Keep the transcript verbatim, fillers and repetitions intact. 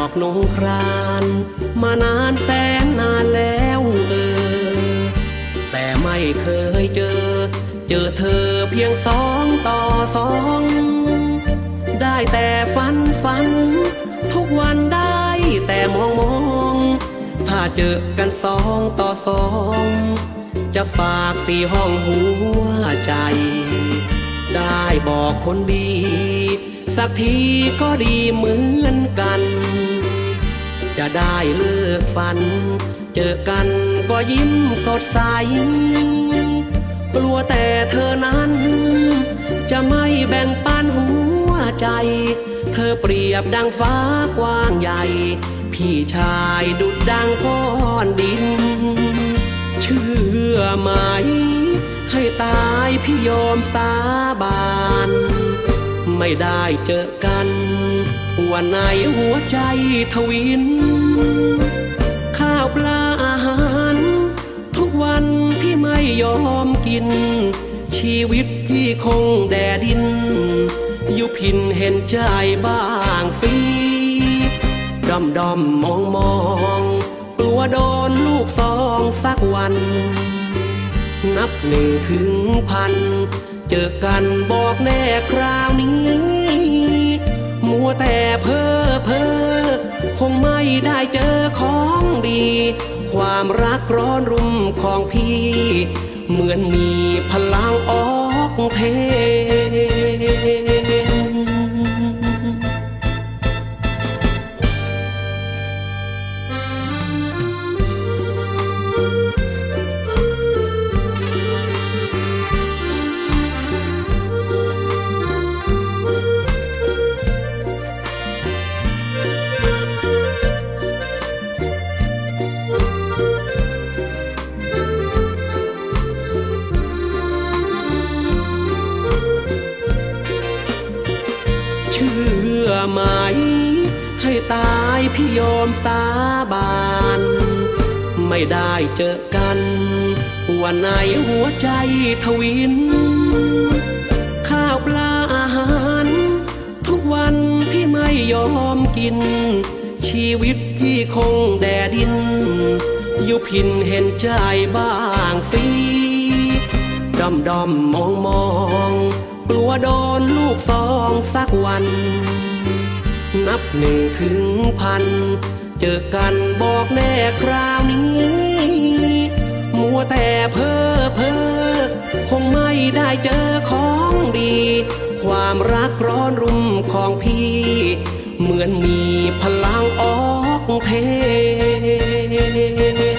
อกนงครานมานานแสนนานแล้วเออแต่ไม่เคยเจอเจอเธอเพียงสองต่อสองได้แต่ฝันฝันทุกวันได้แต่มองมองถ้าเจอกันสองต่อสองจะฝากสี่ห้องหัวใจได้บอกคนดีสักทีก็ดีเหมือนกันจะได้เลิกฝันเจอกันก็ยิ้มสดใสกลัวแต่เธอนั้นจะไม่แบ่งปันหัวใจเธอเปรียบดังฟ้ากว้างใหญ่พี่ชายดุจดังก้อนดินเชื่อไหมให้ตายพี่ยอมสาบานไม่ได้เจอกันวันไหนหัวใจทวินข้าวปลาอาหารทุกวันพี่ไม่ยอมกินชีวิตพี่คงแดดินอยู่พินเห็นใจบ้างสิดอมดอมมองมองกลัวโดนลูกสองสักวันนับหนึ่งถึงพันเจอกันบอกแน่คราวนี้มัวแต่เพ้อเพ้อคงไม่ได้เจอของดีความรักร้อนรุ่มของพี่เหมือนมีพลังออกเทเชื่อไหมให้ตายพี่ยอมสาบานไม่ได้เจอกันวันไหนหัวใจทวินข้าวปลาอาหารทุกวันพี่ไม่ยอมกินชีวิตพี่คงแดดินอยู่พินเห็นใจบ้างสิดอมดอมมองมองกลัวโดนลูกสองสักวันนับหนึ่งถึงพันเจอกันบอกแน่คราวนี้มัวแต่เพ้อเพ้อคงไม่ได้เจอของดีความรักร้อนรุ่มของพี่เหมือนมีพลังออกเท